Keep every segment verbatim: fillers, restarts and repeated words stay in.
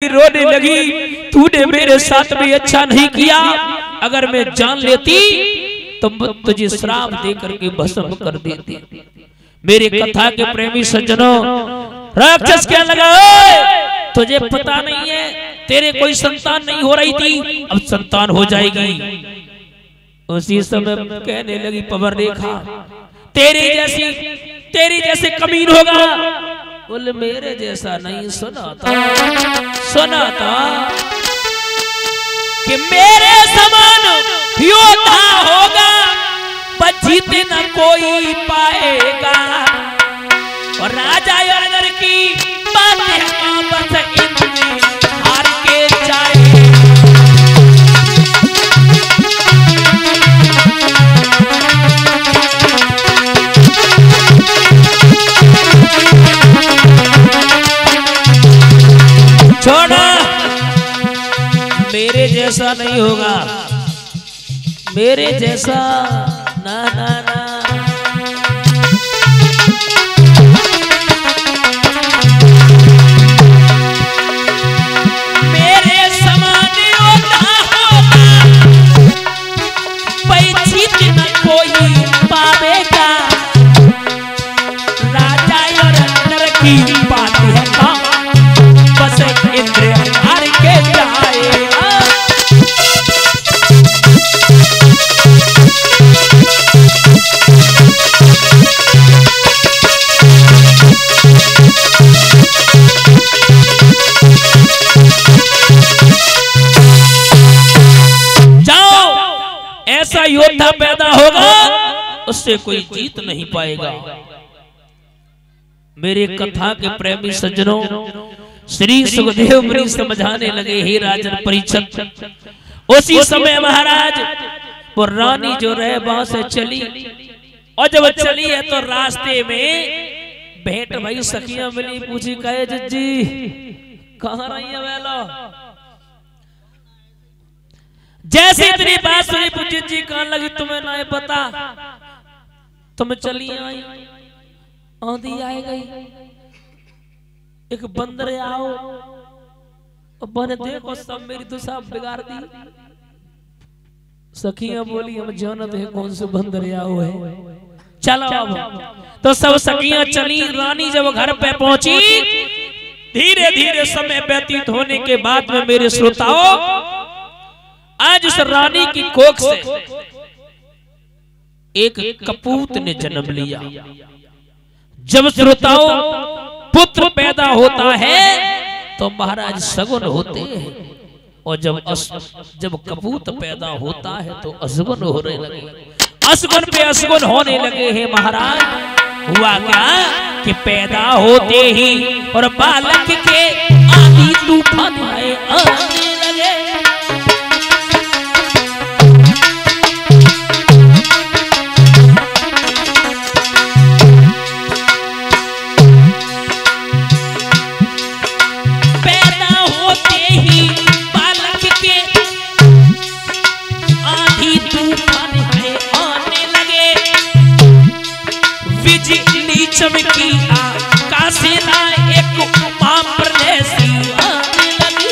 करके रोने लगी, तूने मेरे साथ में अच्छा नहीं किया, अगर मैं जान लेती तो तुझे श्राप दे करके भस्म कर देती। मेरे कथा के प्रेमी सज्जनों, राक्षस क्या लगा, तुझे पता नहीं है तेरे कोई संतान नहीं हो रही थी, अब संतान हो जाएगी। उसी समय कहने लगी पवन रेखा, तेरे जैसी तेरी जैसे कमीन होगा। बोले मेरे जैसा नहीं, सुना था सुना था कि मेरे समान योद्धा होगा, पर जीत न कोई पाएगा। और राजा नगर की बातें आपस इतने हार के जाए। छोड़ो, मेरे जैसा नहीं होगा, मेरे जैसा ना ना ना। मेरे समान योद्धा होगा, पैचित न कोई पावेगा। राजा और नर की बात है का, बस इंद्र हार के जाएगा। ऐसा योद्धा पैदा होगा, उससे कोई जीत नहीं पाएगा। मेरे कथा के प्रेमी सज्जनों, श्री सुखदेव मुनि समझाने लगे, हे राजन परीक्षित। उसी समय महाराज वो रानी जो रहे वहां से चली, और जब चली है तो रास्ते में भेंट भाई सखियां मिली, पूछी कहे जज्जी कहाँ रही है वेलो। जैसे इतनी बात सुनी, पूछी जी कहाँ लगी तुम्हें ना पता, तुम चली आई, आंधी आई गई, एक बंदर आओ, बने देखो सब मेरी दुशा बिगाड़ दी। सखियां बोली हम जानते हैं कौन से बंदर आओ है, चलो अब। तो सब सखियां चली। रानी जब घर पे पहुंची, धीरे धीरे समय व्यतीत होने के बाद में मेरे श्रोताओं, आज उस रानी की कोख से एक कपूत ने जन्म लिया। जब श्रोताओं पुत्र पैदा होता है तो महाराज सगुन होते हैं, और जब अस, जब कपूत पैदा होता है तो असगुन होने लगे, असगुन पे असगुन होने लगे हैं महाराज। हुआ क्या कि पैदा होते ही और बालक के आंधी तूफान आए आने लगे। चमकी आकाशिला एक पापर जैसी आने लगी।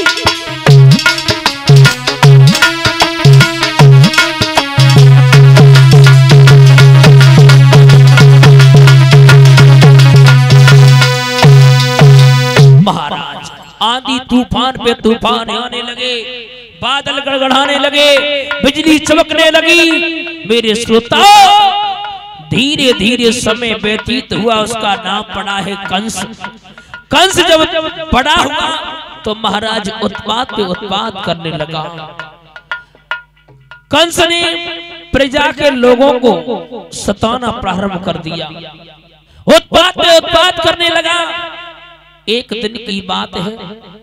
महाराज आंधी तूफान पे तूफान आने लगे, बादल गड़गड़ाने लगे, बिजली चमकने लगी। मेरे श्रोताओ, धीरे धीरे समय व्यतीत हुआ, उसका नाम पड़ा है कंस। कंस जब बड़ा हुआ तो महाराज उत्पात पे उत्पात करने लगा। कंस ने प्रजा के लोगों को सताना प्रारंभ कर दिया, उत्पात पे उत्पात करने लगा। एक दिन की बात है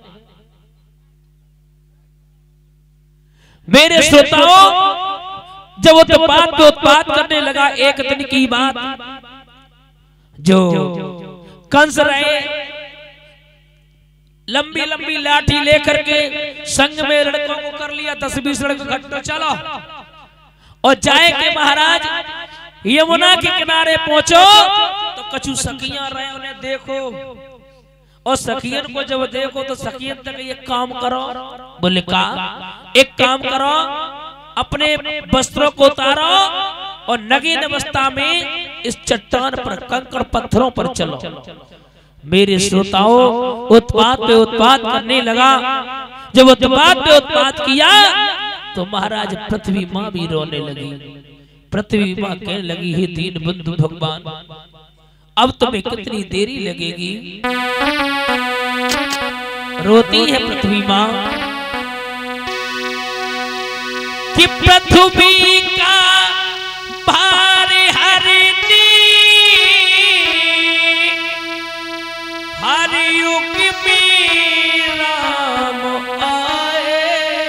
मेरे श्रोताओं, जब उत्पात पे उत्पात करने लगा, एक दिन की बात, जो कंस रहे लंबी लंबी लाठी लेकर के संग में लड़कों को कर लिया, दस बीस लड़कों इकट्ठे चलो और जाए के महाराज यमुना के किनारे पहुंचो तो कछु सखियां रहे, उन्हें देखो और सखियन को जब देखो तो सखियन तक एक काम करो, बोले का एक काम करो, अपने वस्त्रों को उतारो और नगीन अवस्था में इस चट्टान पर कंकड़ पत्थरों पर चलो। मेरे श्रोताओं उत्पात पे उत्पात करने लगा। जब उत्पात पे उत्पात किया तो महाराज पृथ्वी माँ भी रोने लगी। पृथ्वी माँ कहने लगी, हे दीन बंधु भगवान, अब तुम्हें कितनी देरी लगेगी। रोती है पृथ्वी माँ कि पृथ्वी का भारी हरनी हर युग में राम आए,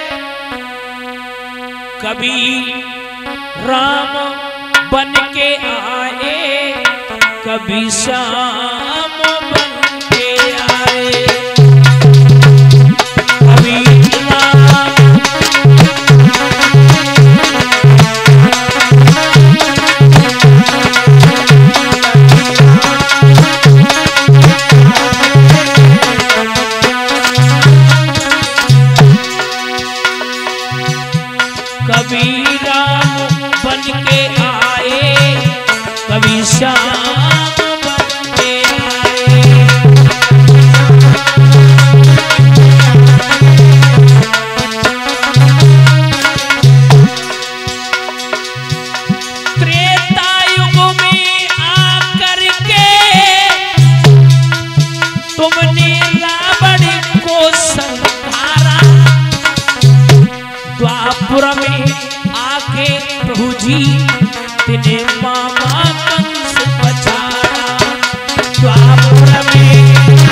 कभी राम बन के आए, कभी श्याम बन के आए, कभी राम कभी राम बन के आए, कभी श्याम बन के आए। त्रेता युग में आकर के तुमने रावण को संहारा, द्वापर में आके प्रभु जी तिने मामा कंस बचाया। द्वापर में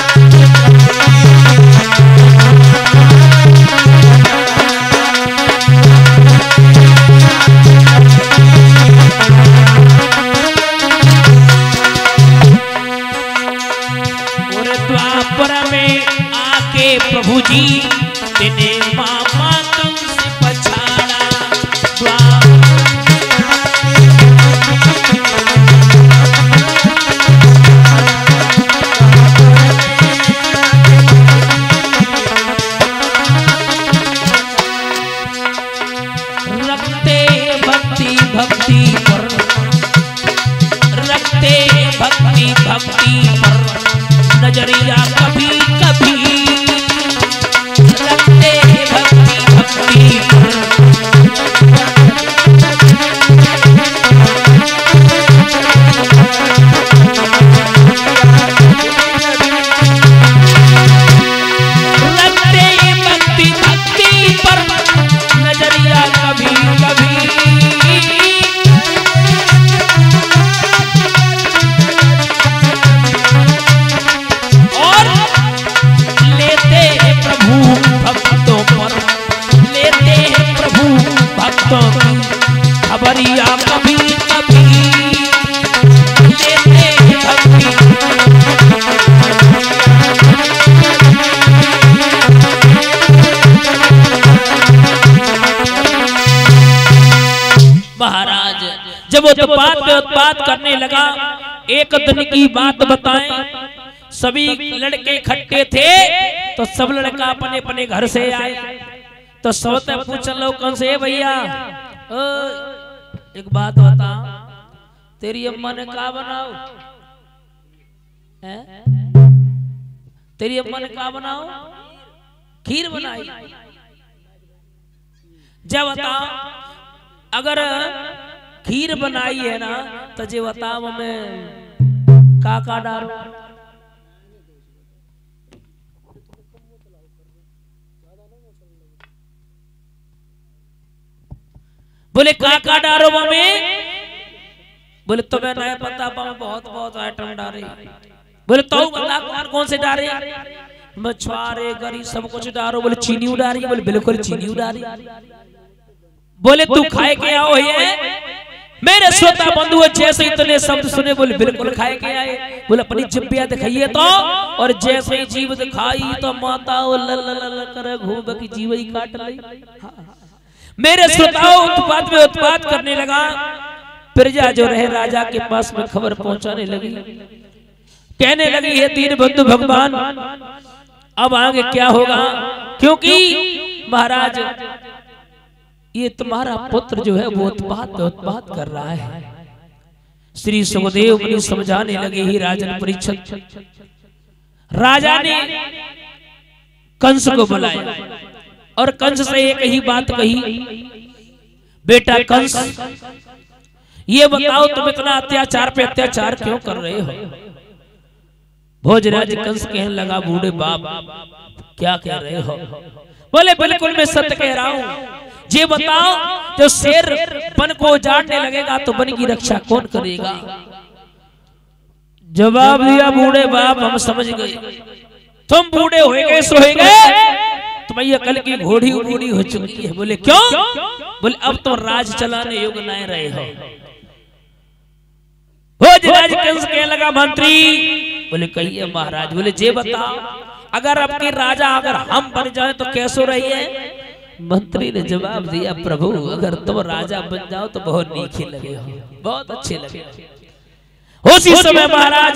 और द्वापर में आके प्रभु जी तिने मामा कंस बचाया। रखते भक्ति भक्ति पर, रखते भक्ति भक्ति पर नजरिया कभी कभी, रखते भक्ति भक्ति पर रखते भक्ति भक्ति पर नजरिया कभी कभी, और लेते हैं प्रभु भक्तों पर, लेते हैं प्रभु भक्तों की खबरिया कभी कभी, लेते हैं भक्ति। महाराज जब उत्पात पे उत्पात करने लगा, एक दिन की बात बताएं, सभी लड़के इकट्ठे थे तो सब लड़का अपने अपने घर से आए तो सबसे पूछ लो कौन से भैया, एक बात बता, तेरी अम्मा ने क्या बनाओ है? तेरी अम्मा ने क्या बनाओ? खीर बनाई। जब बता अगर खीर बनाई है ना तो जे बताओ हमें का का डालो। बोले का का डालो मम्मी? बोले तुम्हें नहीं पता, बहुत बहुत आइटम डाले। बोले तो बता कौन कौन से डाले? मछुआरे गरी सब कुछ डालो। बोले चीनी उडारी? बोले बिल्कुल चीनी उडारी। बोले तू खाए के आओ ये? मेरे श्रोता बंधु जैसे इतने शब्द सुने बोले बिल्कुल खाए के आए। बोले अपनी जिब्बिया दिखाइए तो, और जैसे ही जीव दिखाई तो माता लल कर घूम की जीव ही काट ली। मेरे श्रोताओं उत्पात में उत्पात करने लगा। प्रजा जो रहे राजा के पास में खबर पहुंचाने लगी। कहने लगी है दीन बंधु भगवान अब आगे क्या होगा, क्योंकि महाराज ये तुम्हारा पुत्र जो है वो उत्पात उत्पात कर रहा है। श्री सुखदेव मुनि समझाने लगे ही राजन परीक्षित, राजा ने कंस को बुलाया और कंस से एक ही बात कही, बेटा कंस ये बताओ तुम इतना अत्याचार पे अत्याचार क्यों कर रहे हो। भोजराज कंस कहने लगा बूढ़े बाप क्या कह रहे हो। बोले बिल्कुल मैं सत्य कह रहा हूं, ये बताओ जो शेर वन को उजाड़ने लगेगा तो वन की रक्षा कौन करेगा। जवाब दिया बूढ़े बाप हम समझ गए, तुम बूढ़े होएंगे सोएंगे, तुम्हारी अकल की घोड़ी बूढ़ी हो चुकी है। बोले क्यों। बोले अब तो राज चलाने योग्य नहीं रहे हो। भोजराज कंस कहने लगा मंत्री। बोले कहिए महाराज। बोले जे बताओ अगर आपके राजा अगर हम बन जाए तो कैसो रहिए। मंत्री ने जवाब दिया प्रभु अगर तुम राजा बन जाओ तो बहुत नीचे लगे हो, बहुत अच्छे लगे। उसी समय महाराज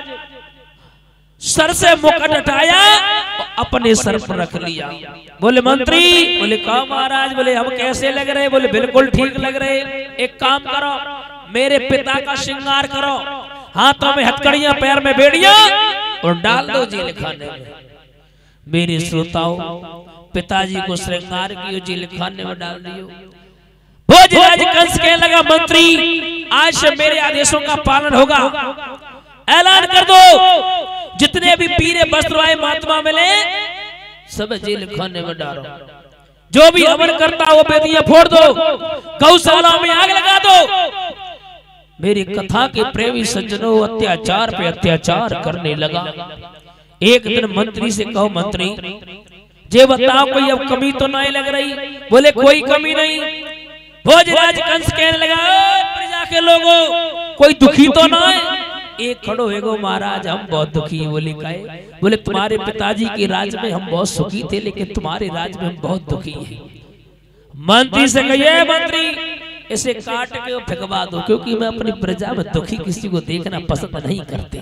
सर से मुकुट हटाया अपने सर पर रख लिया। बोले मंत्री। बोले कहा महाराज। बोले हम कैसे लग रहे। बोले बिल्कुल ठीक लग रहे। एक काम करो मेरे पिता का श्रृंगार करो, हाथों में हथकड़ियां पैर में बेड़ियां और डाल दो जेल खाने में। मेरे श्रोताओं पिताजी को श्रृंगार कियो जेल खाने में डाल दियो। भोजराज कंस कहने लगा मंत्री आज से मेरे आदेशों का पालन होगा, ऐलान कर दो जितने भी पीरे वस्त्र वाले महात्मा मिले सब जेल खाने में डालो, जो भी हवन करता वो बेदियां फोड़ दो, गौशाला में आग लगा दो। मेरी कथा के प्रेमी सज्जनों अत्याचार पे अत्याचार करने लगा। एक दिन मंत्री से कहो मंत्री जे बताओ कोई अब कमी तो नहीं लग रही। बोले कोई कमी नहीं। भोजराज कंस कहने लगा प्रजा के लोगों कोई दुखी तो ना है। एक खड़ो एगो महाराज हम बहुत दुखी है। बोले काहे। बोले तुम्हारे पिताजी के राज में हम बहुत सुखी थे लेकिन तुम्हारे राज में हम बहुत दुखी हैं। मंत्री से कहिए मंत्री इसे काट के फेंकवा दो क्योंकि मैं अपनी प्रजा में दुखी किसी को देखना पसंद नहीं करते।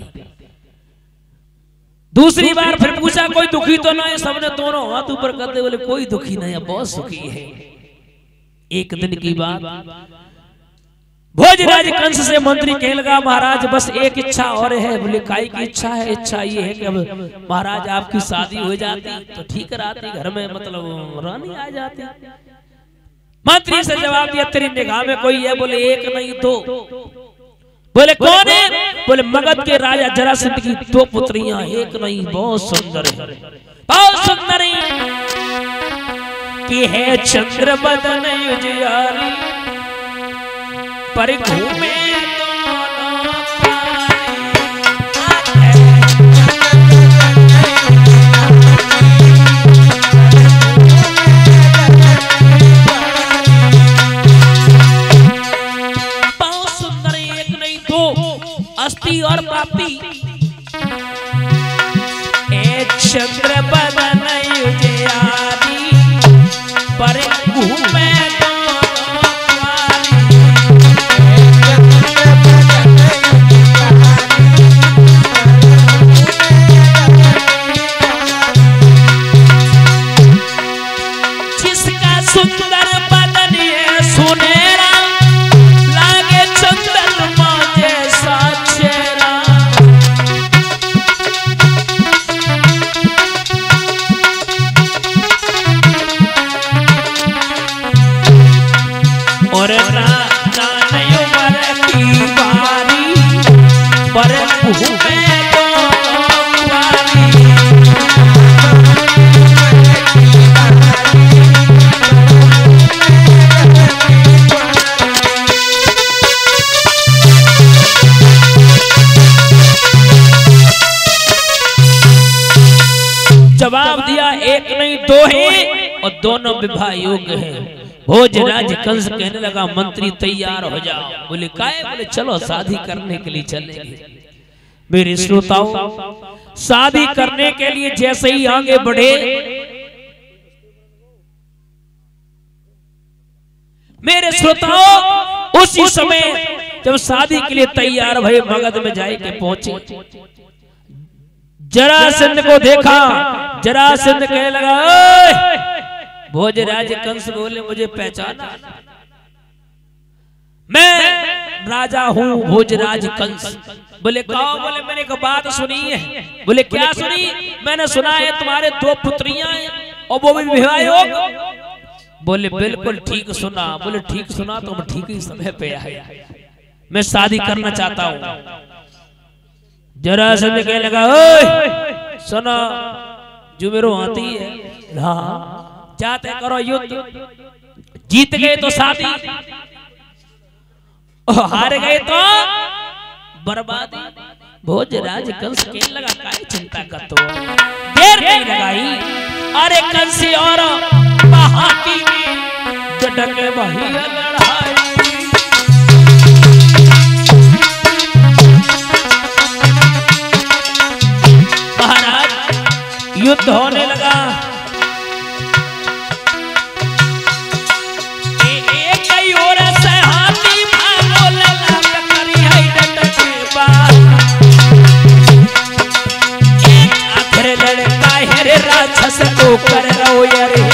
दूसरी बार फिर पूछा कोई दुखी तो नहीं। सबने दोनों हाथ ऊपर करते बोले कोई दुखी नहीं है बहुत सुखी है। एक दिन की बात भोजराज कंस से मंत्री कहने लगा महाराज बस एक इच्छा और है। बोले काई की इच्छा है। इच्छा ये है कि अब महाराज आपकी शादी हो जाती तो ठीक रहती, घर में मतलब रानी आ जाती। मंत्री से जवाब दिया तेरी निगाह में कोई है। बोले एक नहीं दो। बोले कौन है। बोले मगध के राजा जरासंध की दो पुत्रियां, एक नहीं बहुत सुंदर है, बहुत सुंदर है कि है चंद्र बदन उजियारी पर घूमे बहुत सुंदर एक नहीं दो अस्थि और पापी ए चंद्र बदन उजियारी पर घूमे जवाब दिया एक नहीं दो है और दोनों विवाह योग्य हैं। भोजराज कंस कहने लगा मंत्री तैयार हो जाओ। बोले काहे। बोले चलो शादी करने के लिए चलेंगे। मेरे श्रोताओं शादी करने के लिए जैसे ही आगे बढ़े मेरे श्रोताओं उसी समय जब शादी के लिए तैयार भये मगध में जाए के पहुंचे जरासंध को देखा, जरासंध कहने लगा, ओए भोजराज कंस बोले मुझे पहचाना, मैं राजा हूँ भोजराज कंस। बोले कहो, बोले मैंने एक बात सुनी है। बोले क्या सुनी? मैंने सुना है तुम्हारे दो पुत्रियां हैं और वो भी विवाह योग। बोले बिल्कुल ठीक सुना। बोले ठीक सुना तो मैं ठीक ही समय पे आया, मैं शादी करना चाहता हूँ। जरासंध कहने लगा, ओए सुना, जो मेरे आती है, हाँ जाते करो युद्ध, जीत गए तो शादी, हार गए तो बर्बादी। भोजराज कंस कहने लगा, काहे चिंता करते हो, देर नहीं लगाई। अरे कंस और महाकी जटक वही लड़ाई। महाराज युद्ध होने लगा। राक्षस को कर रहो यारे